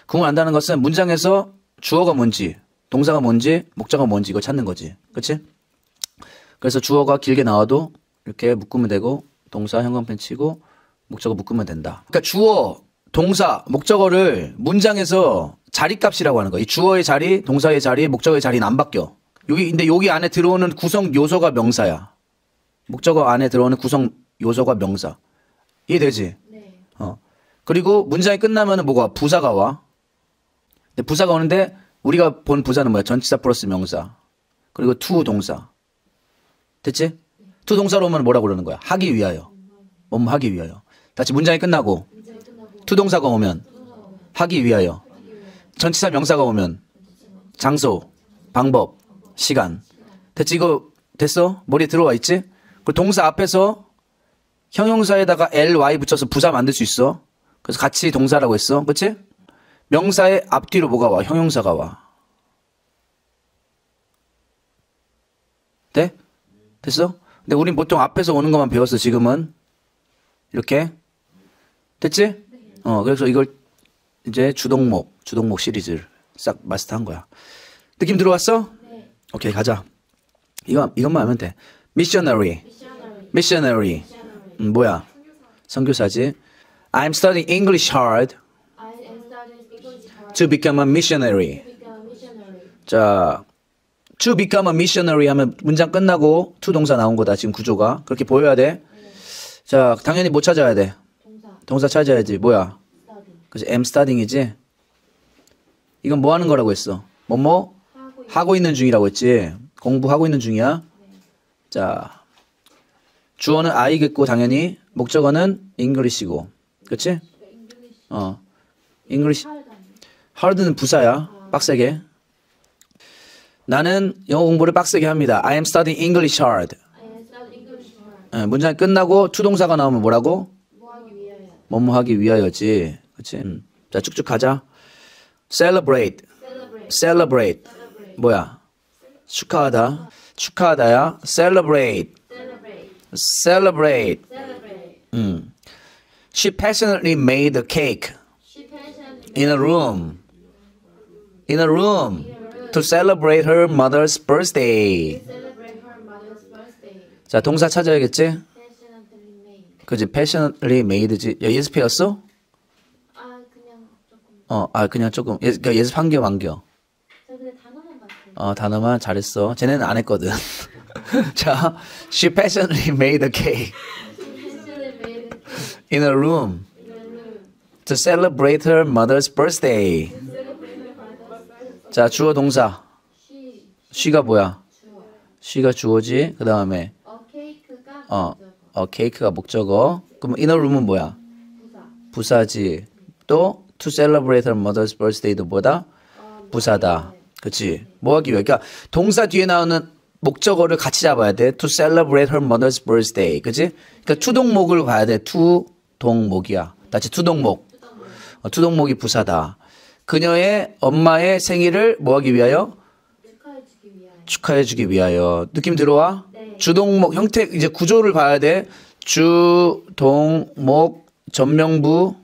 구분 안다는 것은 문장에서 주어가 뭔지, 동사가 뭔지, 목적어가 뭔지 이거 찾는 거지. 그치? 그래서 주어가 길게 나와도 이렇게 묶으면 되고 동사 형광펜 치고 목적어 묶으면 된다. 그러니까 주어, 동사, 목적어를 문장에서 자리값이라고 하는 거야. 이 주어의 자리, 동사의 자리, 목적어의 자리는 안 바뀌어. 근데 여기 안에 들어오는 구성 요소가 명사야. 목적어 안에 들어오는 구성 요소가 명사. 이해되지? 네. 그리고 문장이 끝나면은 뭐가 부사가 와. 근데 부사가 오는데 우리가 본 부사는 뭐야? 전치사 플러스 명사. 그리고 to 동사. 됐지? to 동사로 오면 뭐라고 그러는 거야? 하기 위하여. 뭐뭐 하기 위하여. 다시 문장이 끝나고 to 동사가 오면 하기 위하여. 전치사 명사가 오면 장소, 방법, 시간. 됐지? 이거 됐어? 머리에 들어와 있지? 그 동사 앞에서 형용사에다가 ly 붙여서 부사 만들 수 있어. 그래서 같이 동사라고 했어. 그치? 명사의 앞뒤로 뭐가 와? 형용사가 와. 돼? 됐어? 근데 우린 보통 앞에서 오는 것만 배웠어. 지금은 이렇게 됐지? 그래서 이걸 이제 주동목 시리즈를 싹 마스터한 거야. 느낌 들어왔어? 네. 오케이, 가자. 이것만 하면 돼. missionary. 뭐야? 선교사지. I'm studying English hard I am studying English hard to become a missionary. to become a missionary. 자, to become a missionary 하면 문장 끝나고 to 동사 나온 거다. 지금 구조가. 그렇게 보여야 돼. 자, 당연히 뭐 찾아야 돼? 동사 찾아야지. 뭐야? study. 그치? am studying이지? 이건 뭐 하는 거라고 했어? 뭐뭐? 하고 있는 중이라고 했지? 공부하고 있는 중이야? 자, 주어는 I겠고 당연히 목적어는 English이고. 그치? English. hard는 부사야. 빡세게. 나는 영어 공부를 빡세게 합니다. I am studying English hard. I am studying English hard. 문장이 끝나고 to 동사가 나오면 뭐라고? 뭐 하기 위하여. 뭐뭐 하기 위하여지. 그치? 자, 쭉쭉 가자. celebrate. celebrate. 뭐야? 축하하다. 축하하다야. celebrate. Celebrate. celebrate. Celebrate. She passionately made a cake She passionately in a room. In a room. To celebrate her mother's birthday. celebrate her mother's birthday. 자, 동사 찾아야겠지? Passionately made. 그지? passionately made지. 야, 예습해왔어? 그냥 조금. 그냥 조금. 그러니까 예습한 겨, 만 겨. 저 근데 단어만 봤어요. 단어만 잘했어. 쟤네는 안 했거든. 자, she passionately made a cake Passionately made in a room in a room. to celebrate her mother's birthday. Celebrate her mother's birthday. 자, 주어 동사. She. she가 뭐야? 주어. she가 주어지. 그 다음에 cake가 케이크가 목적어. 그럼 in a room은 뭐야? 부사. 부사지. 또 to celebrate her mother's birthday도 뭐다? 부사다. 그치? 뭐 하기 위해? 그러니까 동사 뒤에 나오는 목적어를 같이 잡아야 돼. To celebrate her mother's birthday. 그치? 그러니까 투동목을 봐야 돼. 투동목이야. 다시 투동목. 투동목이 부사다. 그녀의 엄마의 생일을 뭐 하기 위하여? 축하해주기 위하여. 축하해주기 위하여. 느낌 들어와? 네. 주동목 형태 이제 구조를 봐야 돼. 주동목 전명부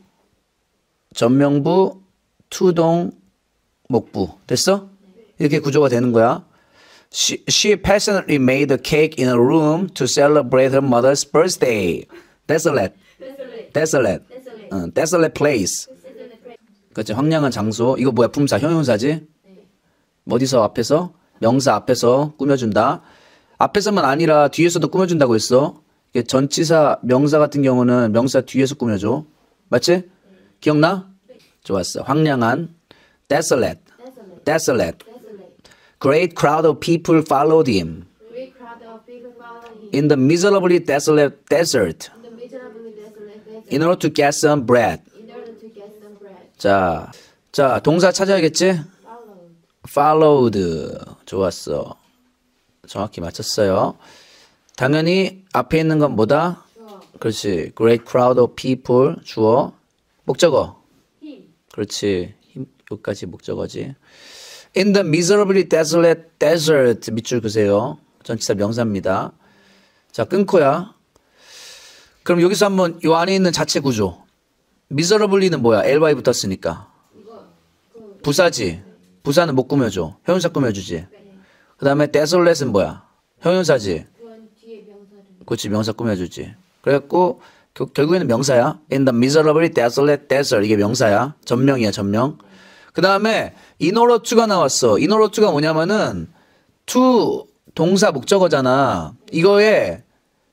투동목부 됐어? 이렇게 구조가 되는 거야. She passionately made a cake in a room to celebrate her mother's birthday. Desolate. Desolate. Desolate place. 그치? 황량한 장소. 이거 뭐야? 품사, 형용사지? 어디서 앞에서? 명사 앞에서 꾸며준다. 앞에서만 아니라 뒤에서도 꾸며준다고 했어. 이게 전치사, 명사 같은 경우는 명사 뒤에서 꾸며줘. 맞지? 기억나? 좋았어. 황량한. Desolate. Desolate. Great crowd of people followed him Great crowd of people followed him in the miserably desolate desert in the miserably desolate desert in order to get some bread. in order to get some bread. 자, 동사 찾아야겠지? Followed. 좋았어. 정확히 맞췄어요. 당연히 앞에 있는 건 뭐다? 주어. 그렇지. Great crowd of people. 주어. 목적어. him. 그렇지. 여기까지 목적어지. In the miserably desolate desert. 밑줄 그세요. 전치사 명사입니다. 자, 끊고야. 그럼 여기서 한번 이 안에 있는 자체 구조. miserably는 뭐야? ly 붙었으니까. 부사지. 부사는 못 꾸며줘. 형용사 꾸며주지. 그 다음에 desolat은 뭐야? 형용사지. 그건 뒤에 명사를. 그렇지, 명사 꾸며주지. 그래갖고 결국에는 명사야. In the miserably desolate desert. 이게 명사야. 전명이야, 전명. 그 다음에 in order to가 나왔어. in order to가 뭐냐면은 to 동사 목적어잖아. 이거에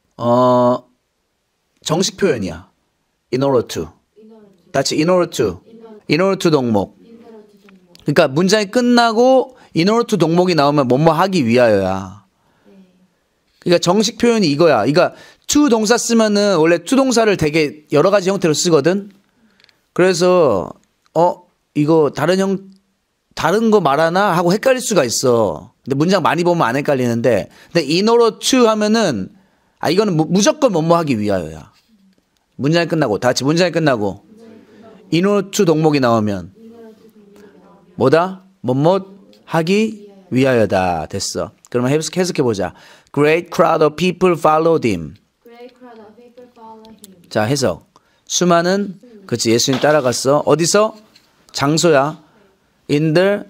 정식 표현이야. in order to. 다치 in order to. in order to 동목. 그러니까 문장이 끝나고 in order to 동목이 나오면 뭐뭐 하기 위하여야. 그러니까 정식 표현이 이거야. 그러니까 to 동사 쓰면은 원래 to 동사를 되게 여러 가지 형태로 쓰거든. 그래서 이거 다른 거 말하나 하고 헷갈릴 수가 있어. 근데 문장 많이 보면 안 헷갈리는데, 근데 in order to 하면은 이거는 무조건 뭐뭐 하기 위하여야. 문장이 끝나고 다 같이 문장이 끝나고 in order to 동목이 나오면 뭐다? 뭐뭐 하기 위하여다. 됐어. 그러면 해석해 보자. Great crowd of people followed him. Great crowd of people follow him. 자, 해석. 수많은 그치 예수님 따라갔어. 어디서? 장소야. In the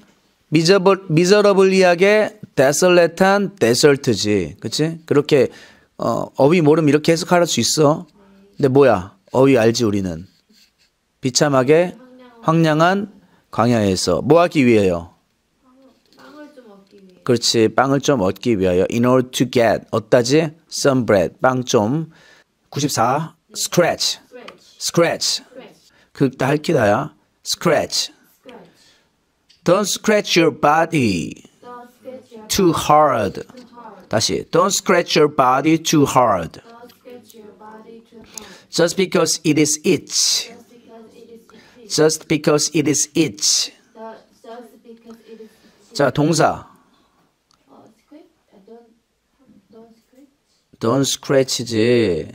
miserably하게 desolate한 desert지. 그치? 그렇게 어휘 모르면 이렇게 해석할 수 있어. 근데 뭐야? 어휘 알지 우리는. 비참하게 황량한 광야에서 뭐 하기 위해요? 빵을 좀 얻기 위해. 그렇지. 빵을 좀 얻기 위하여. In order to get. 어디다지? Some bread. 빵 좀. 94. Scratch. Scratch. 그다 할키다야. Scratch. Don't scratch your body Don't scratch your too hard. 다시. Don't scratch your body too hard. Don't scratch your body too hard. Just because it is itch. Just because it is itchy. Just because it is itch. Just because it is itchy. 자, 동사. Script? Don't script. Don't scratch지.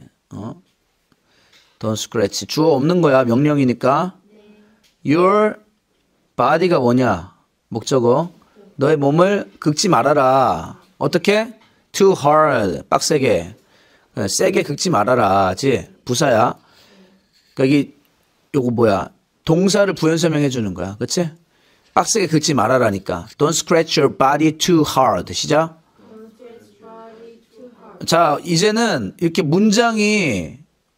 Don't scratch. 주어 없는 거야. 명령이니까. Your body가 뭐냐? 목적어. 너의 몸을 긁지 말아라. 어떻게? Too hard. 빡세게. 세게 긁지 말아라.지. 부사야. 여기 요거 뭐야? 동사를 부연 설명해 주는 거야. 그치? 빡세게 긁지 말아라니까. Don't scratch your body too hard. 시작. Don't scratch your body too hard. 자, 이제는 이렇게 문장이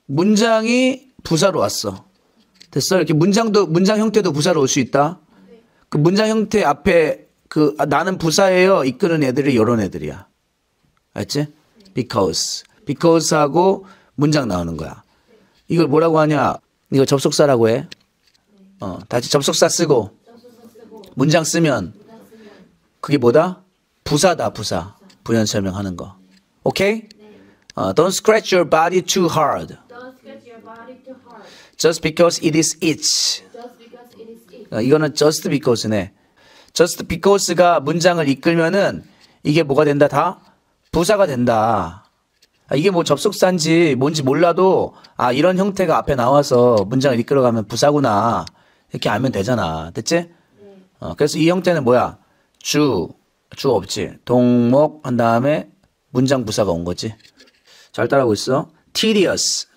부사로 왔어. 됐어? 이렇게 문장 형태도 부사로 올 수 있다. 그 문장 형태 앞에 나는 부사예요. 이끄는 애들이 이런 애들이야. 알지? Because하고 문장 나오는 거야. 이걸 뭐라고 하냐? 이거 접속사라고 해. 다시 접속사 쓰고 문장 쓰면 그게 뭐다? 부사다, 부사. 부연 설명하는 거. 오케이? Don't scratch your body too hard. Don't scratch your body too hard. Just because it is itch. Just because it is itchy. 이거는 just because네. just because가 문장을 이끌면은 이게 뭐가 된다? 다 부사가 된다. 이게 뭐 접속사인지 뭔지 몰라도 이런 형태가 앞에 나와서 문장을 이끌어가면 부사구나. 이렇게 알면 되잖아. 됐지? 그래서 이 형태는 뭐야? 주 없지. 동목 한 다음에 문장 부사가 온 거지. 잘 따라하고 있어. tedious.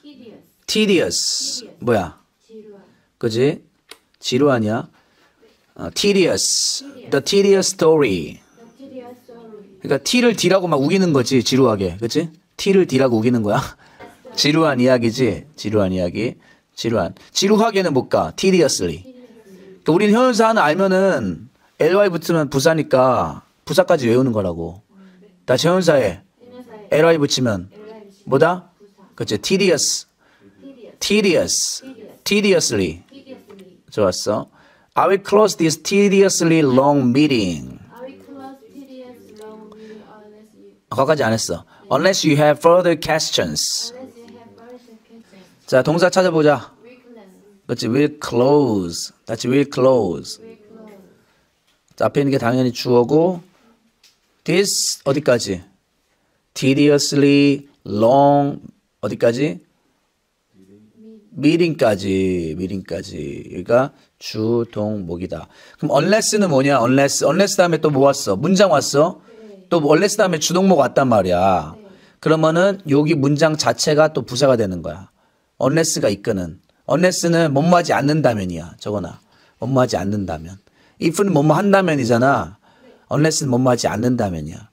뭐야? 지루한. 그지? 지루하냐? tedious. The tedious story. The tedious story. 그러니까 t를 d라고 막 우기는 거지. 지루하게. 그치? t를 d라고 우기는 거야. 지루한 이야기지. 지루한 이야기. 지루하게는 못 가. tediously. 그러니까 우리는 형용사 하나 알면은 ly 붙으면 부사니까 부사까지 외우는 거라고. 다시 형용사에 ly 붙이면 뭐다? 그치? tediously. 좋았어. I will close this tediously long meeting. I will close tedious long meeting unless you 거기까지 안 했어. Unless you have further questions. have further questions. 자, 동사 찾아보자. Will close. 그렇지, will close. 다시 will close. Will close. 자, 앞에 있는 게 당연히 주어고, this 어디까지? tediously long 어디까지? meeting까지. 그러니까 주, 동, 목이다. 그럼 unless는 뭐냐? unless 다음에 또 뭐 왔어? 문장 왔어? 또 unless 다음에 주동목 왔단 말이야. 그러면은 여기 문장 자체가 또 부사가 되는 거야. unless가 이끄는. unless는 뭐뭐하지 않는다면이야. 저거나. 뭐뭐하지 않는다면. if는 뭐뭐 한다면이잖아. unless는 뭐뭐 하지 않는다면이야.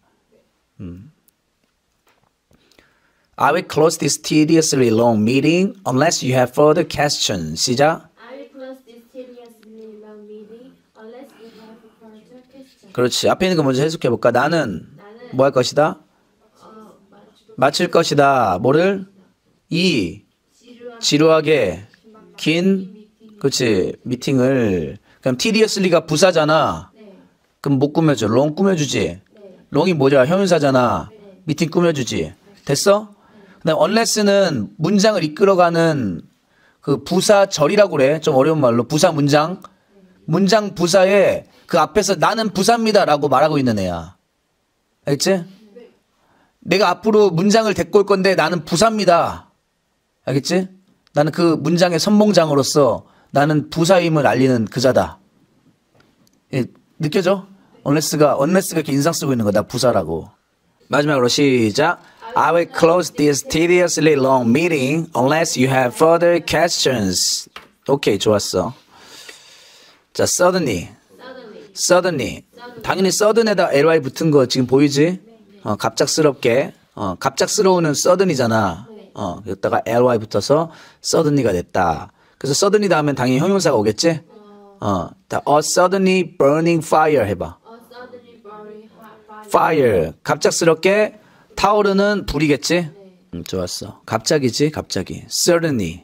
I will close this tediously long meeting unless you have further questions. 시작. I will close this tediously long meeting unless you have further questions. 그렇지. 앞에 있는 거 먼저 해석해 볼까? 나는 뭐 할 것이다? 마칠 것이다. 뭐를? 이 지루하게 긴 그렇지. 미팅을. 그럼 tediously가 부사잖아. 그럼 못 꾸며줘. long 꾸며주지. long이 뭐냐? 형용사잖아. 미팅 꾸며주지. 됐어? 그다음 unless는 문장을 이끌어가는 그 부사절이라고 그래. 좀 어려운 말로 부사 문장. 문장 부사에 그 앞에서 나는 부사입니다라고 말하고 있는 애야. 알겠지? 내가 앞으로 문장을 데리고 올 건데 나는 부사입니다. 알겠지? 나는 그 문장의 선봉장으로서 나는 부사임을 알리는 그자다. 예, 느껴져? unless가 이렇게 인상 쓰고 있는 거다. 부사라고. 마지막으로 시작. I will close this tediously long meeting unless you have further questions. 오케이, 좋았어. 자, suddenly. 당연히 sudden에다 ly 붙은 거 지금 보이지? 갑작스럽게. 갑작스러우는 sudden이잖아. 여기다가 ly 붙어서 suddenly가 됐다. 그래서 suddenly 다음엔 당연히 형용사가 오겠지? a suddenly burning fire 해봐. A suddenly burning fire. fire. 갑작스럽게 타오르는 불이겠지? 좋았어. 갑자기지, 갑자기. suddenly.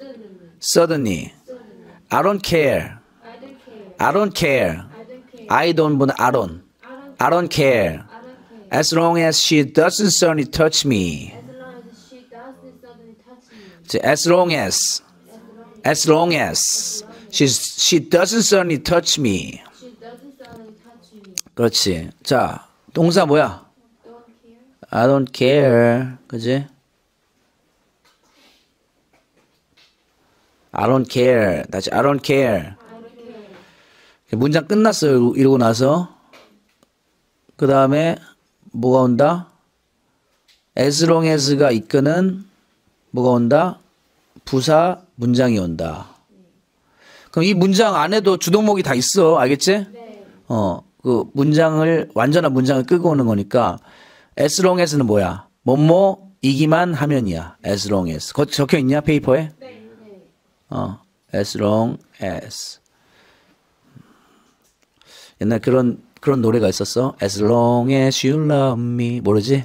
I don't care. I don't care. I don't 보는 I don't care. As long as she doesn't suddenly touch me. As long as she doesn't suddenly touch me. As long as she doesn't suddenly touch me. She doesn't suddenly touch me. 그렇지. 자, 동사 뭐야? Don't care. I don't care. 그지? I don't care. 다시 I don't care. I don't care. 문장 끝났어요. 이러고 나서 그 다음에 뭐가 온다? as long as가 이끄는 뭐가 온다? 부사 문장이 온다. 그럼 이 문장 안에도 주동목이 다 있어. 알겠지? 네. 그 문장을 완전한 문장을 끌고 오는 거니까 as long as는 뭐야? 뭐뭐이기만 하면이야. as long as. 그거 적혀 있냐? 페이퍼에? 네. as long as. 옛날 그런 노래가 있었어. As long as you love me. 모르지?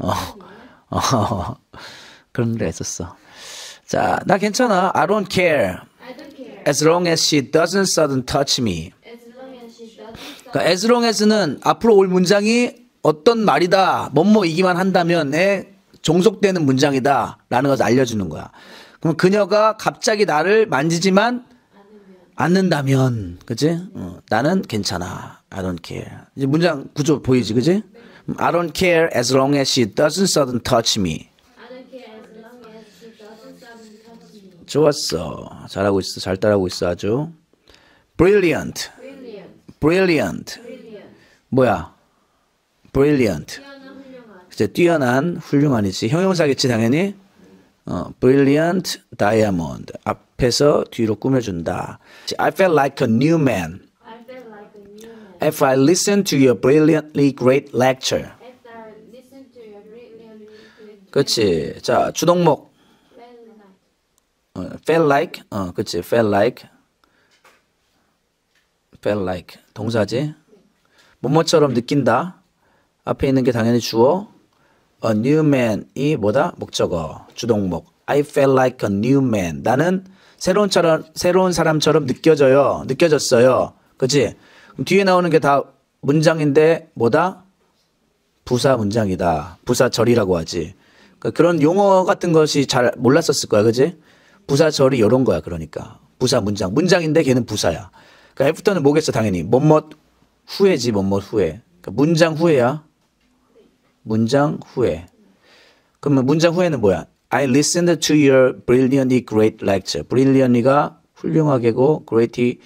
그런 노래가 있었어. 자, 나 괜찮아. I don't care. I don't care. As long as she doesn't sudden touch me. As long as she doesn't 그러니까 as long as는 앞으로 올 문장이 어떤 말이다. 뭐뭐이기만 한다면에 종속되는 문장이다. 라는 것을 알려주는 거야. 그럼 그녀가 갑자기 나를 만지지만 않는다면, 그치? 나는 괜찮아. I don't care. 이제 문장 구조 보이지, 그치? I don't care as long as she doesn't sudden touch me. I don't care as long as she doesn't suddenly touch me. 좋았어. 잘하고 있어. 잘 따라하고 있어, 아주. Brilliant. Brilliant. 뭐야? Brilliant. 뛰어난 훌륭한. 이제 뛰어난, 훌륭한이지. 형용사겠지, 당연히. Brilliant diamond. 앞에서 뒤로 꾸며준다. I felt like a new man. I felt like a new man. If I listened to your brilliantly great lecture. After I listened to your brilliantly good 그치. 자, 주동목. Felt like. 그치. Felt like. 동사지. 뭐뭐처럼 느낀다. 앞에 있는 게 당연히 주어. A new man이 뭐다? 목적어. 주동목. I felt like a new man. 나는 새로운 사람처럼 느껴졌어요. 그치? 그럼 뒤에 나오는 게 다 문장인데 뭐다? 부사 문장이다. 부사절이라고 하지. 그런 용어 같은 것이 잘 몰랐었을 거야. 그치? 부사절이 이런 거야. 그러니까. 부사 문장. 문장인데 걔는 부사야. 그러니까 애프터는 뭐겠어? 당연히. 뭐뭐 후에지. 뭐뭐 후에. 그러니까 문장 후에야. 문장 후에. 그러면 문장 후에는 뭐야? I listened to your brilliantly great lecture. brilliantly가 훌륭하게고 great이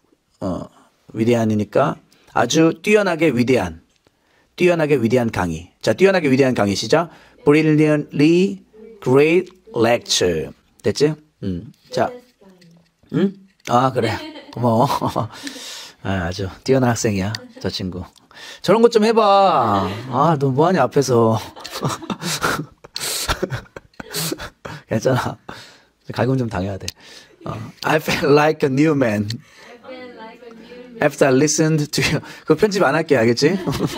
위대한이니까 아주 뛰어나게 위대한 강의. 자, 뛰어나게 위대한 강의 시작. brilliantly great lecture. 됐지? 자, 아 그래. 고마워. 아주 뛰어난 학생이야, 저 친구. 저런 것 좀 해봐. 아, 너 뭐하냐, 앞에서. 괜찮아. 갈굼 좀 당해야 돼. I felt like a new man I feel like a new man. after I listened to you. 그거 편집 안 할게, 알겠지?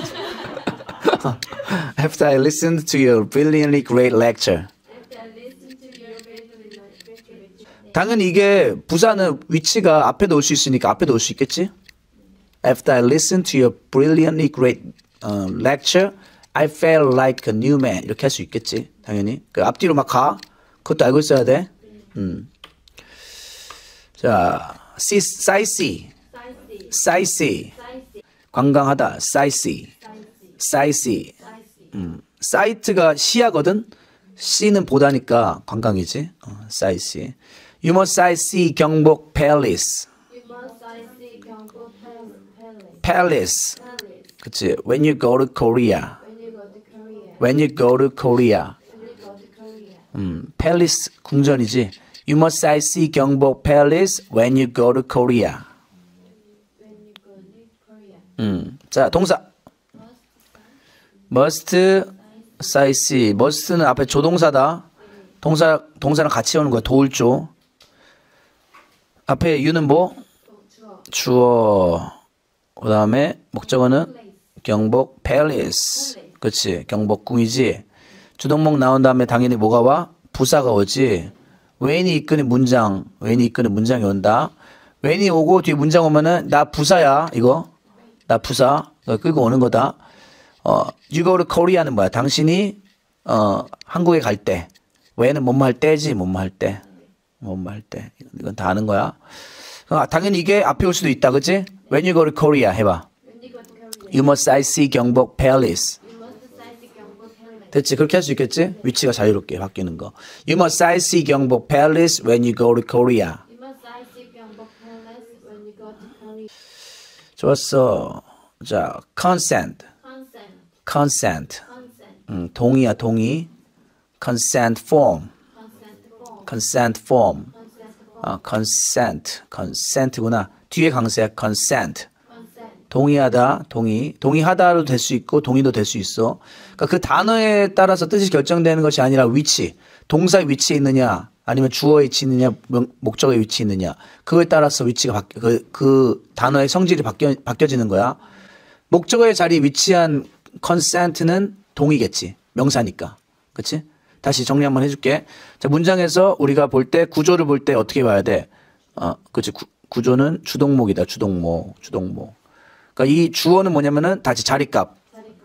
After I listened to your brilliantly great lecture. After I listened to your very lecture. 당연히 이게 부사는 위치가 앞에 놓을 수 있으니까 앞에 놓을 수 있겠지? After I listened to your brilliantly great lecture, I felt like a new man. 이렇게 할 수 있겠지, 당연히. 그 앞뒤로 막 가. 그것도 알고 있어야 돼. 자, 사이시, Sightsee. 사이시, Sightsee. 관광하다, 사이시, 사이시. Sightsee. 사이트가 시야거든. C는 보다니까 관광이지. 사이시. You must sightsee 경복 팰리스. You must sightsee Gyeongbok Palace. 팰리스. Palace. 그치. When you go to Korea. When you go to Korea. When you go to Korea. When you go to Korea. 팰리스 궁전이지. You must sightsee 경복 팰리스 when you go to Korea. When you go to Korea. 자, 동사. must sightsee. must는 앞에 조동사다. 동사랑 같이 오는 거야. 도울 조. 앞에 you는 뭐? 주어. 주어. 그 다음에 목적어는 경복 팰리스. 그치. 경복궁이지. 주동목 나온 다음에 당연히 뭐가 와? 부사가 오지. when이 이끄는 문장. when이 이끄는 문장이 온다. when이 오고 뒤에 문장 오면은 나 부사야. 이거. 나 부사. 끌고 오는 거다. you go to Korea는 뭐야? 당신이 한국에 갈 때. when은 뭐뭐 할 때지. 뭐뭐 할 때. 뭐뭐 할 때. 이건 다 아는 거야. 당연히 이게 앞에 올 수도 있다. 그치? When you go to Korea 해봐. When you go to Korea. You must sightsee 경복 팰리스. You must sightsee Gyeongbok Palace. 됐지? 그렇게 할 수 있겠지? 위치가 자유롭게 바뀌는 거. You must sightsee 경복 팰리스 when you go to Korea. You must sightsee Gyeongbok Palace when you go to Korea. 좋았어. 자, consent. Consent. consent. Consent. 동의야, 동의. consent form. Consent form. consent form. consent. consent구나. 뒤에 강세야, consent. Consent. 동의하다, 동의. 동의하다도 될 수 있고, 동의도 될 수 있어. 그러니까 그 단어에 따라서 뜻이 결정되는 것이 아니라 위치. 동사의 위치에 있느냐, 아니면 주어의 위치에 있느냐, 목적의 위치에 있느냐. 그거에 따라서 위치가 그 단어의 성질이 바뀌어지는 거야. 목적어의 자리에 위치한 consent는 동의겠지. 명사니까. 그치? 다시 정리 한번 해줄게. 자, 문장에서 우리가 볼 때, 구조를 볼 때 어떻게 봐야 돼? 그치. 구조는 주동목이다. 주동목. 그러니까 이 주어는 뭐냐면은 다시 자리값.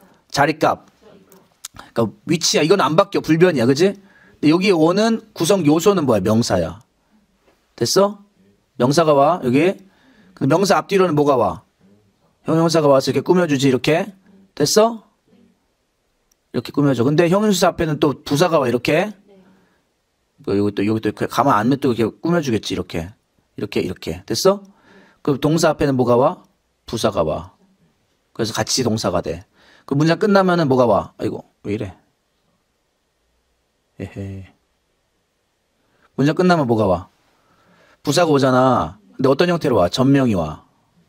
그러니까 위치야. 이건 안 바뀌어. 불변이야. 그치? 근데 여기 오는 구성 요소는 뭐야? 명사야. 됐어? 명사가 와. 여기. 근데 명사 앞뒤로는 뭐가 와? 형용사가 와서 이렇게 꾸며주지. 이렇게. 됐어? 이렇게 꾸며줘. 근데 형용사 앞에는 또 부사가 와. 이렇게. 여기 또 가만 안 놔두고 이렇게 꾸며주겠지. 이렇게. 됐어? 그럼 동사 앞에는 뭐가 와? 부사가 와. 그래서 같이 동사가 돼. 그 문장 끝나면은 뭐가 와? 아이고, 왜 이래? 에헤. 문장 끝나면 뭐가 와? 부사가 오잖아. 근데 어떤 형태로 와? 전명이 와.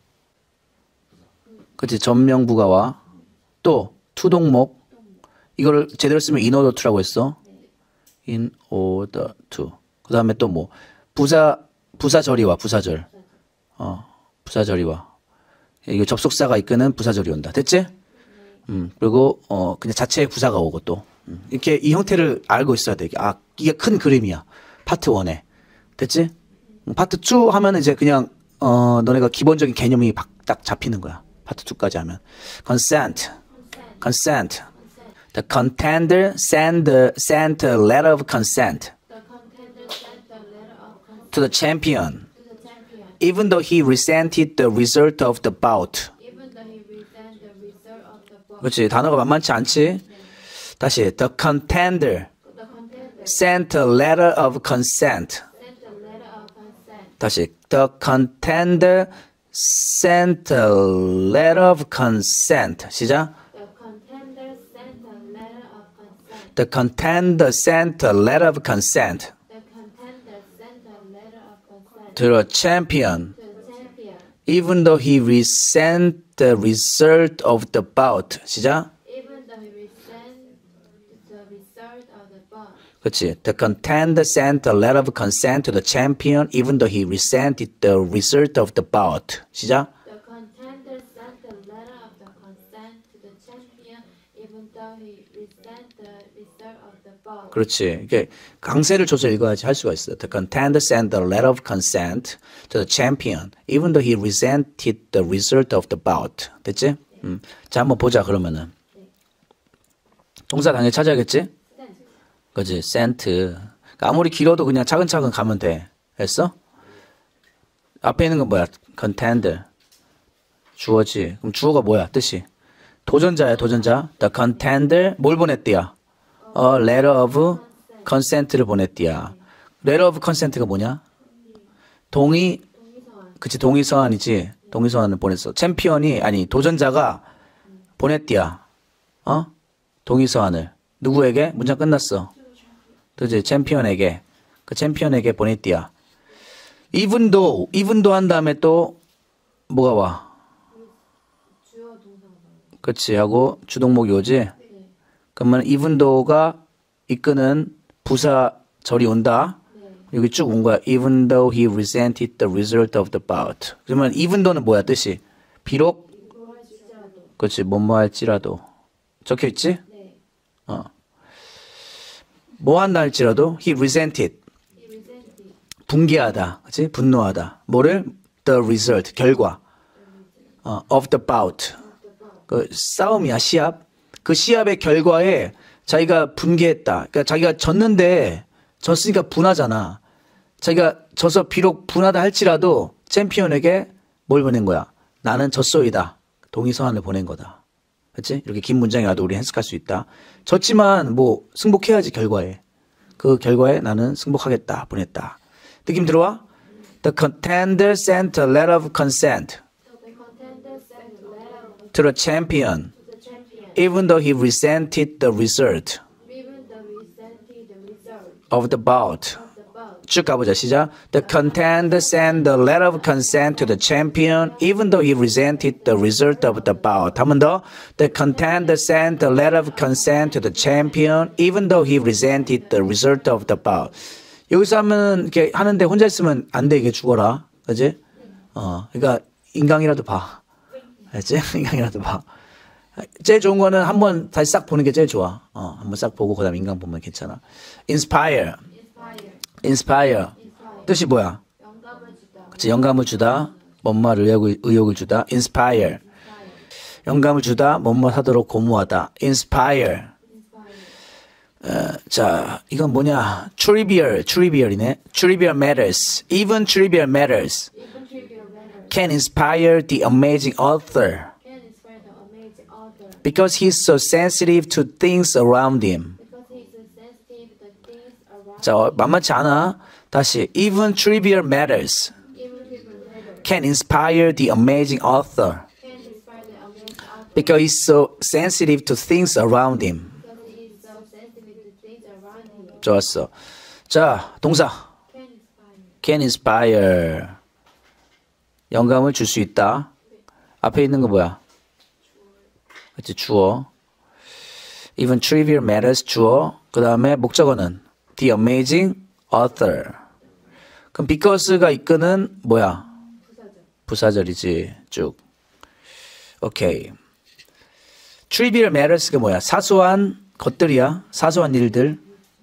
그치? 전명부가 와. 또, 투동목. 이거를 제대로 쓰면 in order to라고 했어. in order to. 그 다음에 또 뭐? 부사절이 와, 부사절. 부사절이 와. 이거 접속사가 이끄는 부사절이 온다. 됐지? 그리고, 그냥 자체의 부사가 오고 또. 이렇게 이 형태를 알고 있어야 돼. 이게 큰 그림이야. 파트 1에. 됐지? 파트 2 하면 이제 그냥, 너네가 기본적인 개념이 딱 잡히는 거야. 파트 2까지 하면. consent. The contender sent a letter of consent The contender sent the letter of consent to the champion, to the champion, even though he resented the result of the bout. even though he resented the result of the bout. 그렇지. 단어가 만만치 않지? 다시. The contender The contender sent a letter of consent. sent a letter of consent. 다시. The contender sent a letter of consent. 시작. The contender sent a letter of consent. The contender sent a letter of consent The contender sent a letter of consent to the champion, to the champion, Even though he resent the result of the bout. 시작. Even though he resent the result of the bout. 그렇지. The contender sent a letter of consent to the champion even though he resented the result of the bout. 시작. The contender sent a letter of the consent to the champion even though he resent the result of the bout. 그렇지. 이게 강세를 줘서 읽어야지 할 수가 있어. The contender sent a letter of consent to the champion even though he resented the result of the bout. 됐지? 자, 한번 보자 그러면은. 동사 당연히 찾아야겠지? 그지? sent. 그러니까 아무리 길어도 그냥 차근차근 가면 돼. 했어? 앞에 있는 건 뭐야? contender. 주어지. 그럼 주어가 뭐야? 뜻이? 도전자야, 도전자. The contender 뭘 보냈디야? letter of consent를 보냈디야. letter of consent가 뭐냐? 동의, 그치, 동의서한이지. 동의서한을 보냈어. 챔피언이, 아니, 도전자가 보냈디야. 동의서한을. 누구에게? 문장 끝났어. 그치, 챔피언에게. 그 챔피언에게 보냈디야. even though 한 다음에 또, 뭐가 와? 주어 동사가 그치, 하고 주동목이 오지? 그러면 even though가 이끄는 부사절이 온다. 여기 쭉 온 거야. Even though he resented the result of the bout. 그러면 even though는 뭐야 뜻이? 비록 그렇지 뭐뭐 할지라도 적혀 있지? 네. 뭐 한다 할지라도 he resented 분개하다. 그렇지? 분노하다. 뭐를? the result 결과 of the bout. 그 싸움이야 시합. 그 시합의 결과에 자기가 분개했다. 그러니까 자기가 졌는데 졌으니까 분하잖아. 자기가 져서 비록 분하다 할지라도 챔피언에게 뭘 보낸 거야? 나는 졌소이다. 동의서한을 보낸 거다. 그렇지? 이렇게 긴 문장이 와도 우리 해석할 수 있다. 졌지만 뭐 승복해야지 결과에. 그 결과에 나는 승복하겠다. 보냈다. 느낌 들어와? The contender sent a letter of consent The contender sent a letter to the champion to the champion even though he resented the result even though he resented the result of the bout. of the bout. 쭉 가보자. 시작. The contender sent a letter of consent to the champion even though he resented the result of the bout. 한 번 더. The contender sent a letter of consent to the champion even though he resented the result of the bout. 여기서 하면 이렇게 하는데 혼자 있으면 안 돼. 이게 죽어라. 그지? 그러니까 인강이라도 봐. 알지? 인강이라도 봐. 제일 좋은 거는 한번 다시 싹 보는 게 제일 좋아. 한번 싹 보고 그다음 인강 보면 괜찮아. Inspire. Inspire. 뜻이 뭐야? 영감을 주다. 그치, 영감을 주다. 뭔말 의욕을 주다. Inspire. 영감을 주다. 뭔말 하도록 고무하다. Inspire. 자, 이건 뭐냐? Trivial이네. Trivial matters. Even trivial matters Even trivial matters can inspire the amazing author can inspire the amazing author because he's so sensitive to things around him. because he is sensitive to things around 자, 만만치 않아. 다시. Even trivial matters even trivial matters can inspire the amazing author can inspire the amazing author because he's so sensitive to things around him. because he is so sensitive to things around him. 좋았어. 자, 동사. Can inspire. can inspire. 영감을 줄 수 있다. 앞에 있는 거 뭐야? 그치, 주어. Even trivial matters, 주어. 그 다음에 목적어는 the amazing author. 그럼 because가 이끄는 뭐야? 부사절이지. 쭉. 오케이. trivial matters가 뭐야? 사소한 것들이야. 사소한 일들.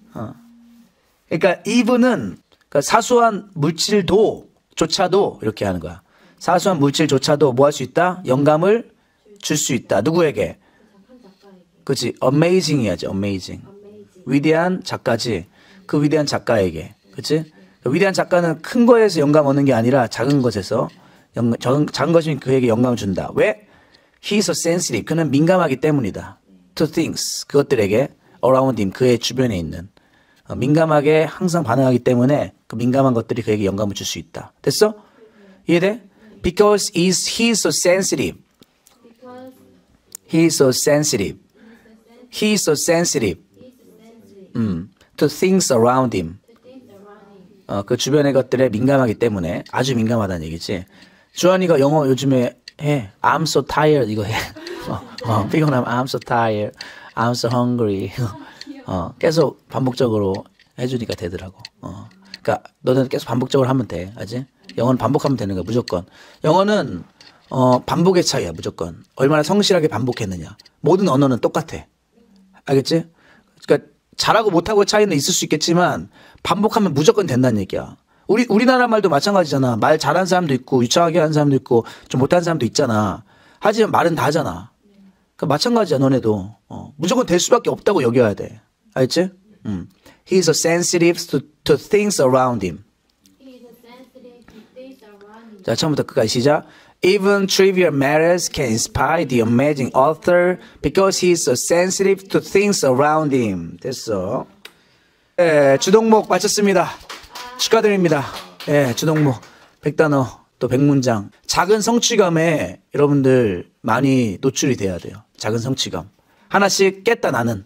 그러니까 even은 그러니까 사소한 물질조차도 이렇게 하는 거야. 사소한 물질조차도 뭐 할 수 있다? 영감을 줄 수 있다. 누구에게? 그치? amazing 해야지. amazing. 위대한 작가지. 그 위대한 작가에게. 그치? 그 위대한 작가는 큰 거에서 영감 얻는 게 아니라 작은 것에서 작은 것이면 그에게 영감을 준다. 왜? He is so sensitive. 그는 민감하기 때문이다. To things. 그것들에게 around him. 그의 주변에 있는. 민감하게 항상 반응하기 때문에 그 민감한 것들이 그에게 영감을 줄 수 있다. 됐어? 이해돼? Because he is so sensitive. Because He is so sensitive. He is so sensitive. he is sensitive To things around him. to things around him. 그 주변의 것들에 민감하기 때문에 아주 민감하다는 얘기지. 주한이가 영어 요즘에 해. I'm so tired 이거 해. 피곤하면 I'm so tired. I'm so hungry. 계속 반복적으로 해주니까 되더라고. 그러니까 너는 계속 반복적으로 하면 돼. 알지? 영어는 반복하면 되는 거야. 무조건. 영어는 반복의 차이야. 무조건. 얼마나 성실하게 반복했느냐. 모든 언어는 똑같아. 알겠지? 그러니까 잘하고 못하고의 차이는 있을 수 있겠지만 반복하면 무조건 된다는 얘기야. 우리나라 말도 마찬가지잖아. 말 잘하는 사람도 있고 유창하게 하는 사람도 있고 좀 못하는 사람도 있잖아. 하지만 말은 다 하잖아. 그러니까 마찬가지야. 너네도 무조건 될 수밖에 없다고 여겨야 돼. 알겠지? He is sensitive to things around him. He is sensitive to things around him. 자, 처음부터 끝까지 시작. Even trivial matters can inspire the amazing author because he is so sensitive to things around him. 됐어. 네, 주동목 마쳤습니다. 축하드립니다. 예, 주동목 100단어 또 100문장. 작은 성취감에 여러분들 많이 노출이 돼야 돼요. 작은 성취감. 하나씩 깼다 나는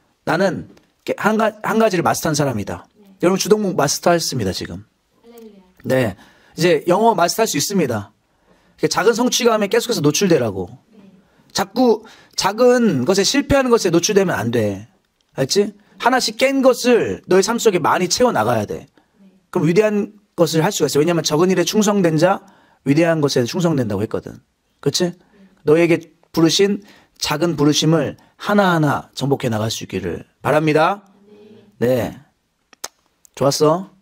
한 가지를 마스터한 사람이다. 여러분 주동목 마스터했습니다 지금. 할렐루야. 네, 이제 영어 마스터할 수 있습니다. 작은 성취감에 계속해서 노출되라고. 자꾸 작은 것에 실패하는 것에 노출되면 안 돼. 알지? 하나씩 깬 것을 너의 삶 속에 많이 채워나가야 돼. 그럼 위대한 것을 할 수가 있어. 왜냐하면 적은 일에 충성된 자 위대한 것에 충성된다고 했거든. 그렇지? 너에게 부르신 작은 부르심을 하나하나 정복해 나갈 수 있기를 바랍니다. 네. 좋았어.